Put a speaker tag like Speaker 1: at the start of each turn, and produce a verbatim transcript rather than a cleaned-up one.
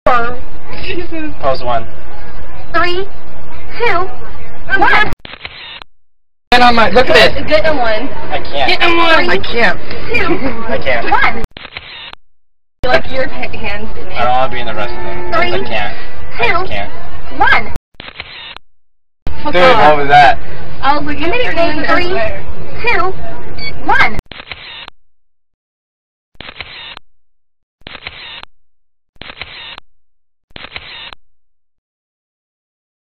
Speaker 1: Jesus. Pose one.
Speaker 2: Three, two, one.
Speaker 1: Get on my, look at this.
Speaker 2: Get in one.
Speaker 1: I can't.
Speaker 2: Get in one.
Speaker 1: I can't.
Speaker 2: Two,
Speaker 1: I can't.
Speaker 2: one. Like your hands in it.
Speaker 1: I don't want to be in the rest of them.
Speaker 2: Three,
Speaker 1: I can't.
Speaker 2: Two,
Speaker 1: I just can't.
Speaker 2: One.
Speaker 1: Dude, what was that?
Speaker 2: I was looking at your name. Three, two, one.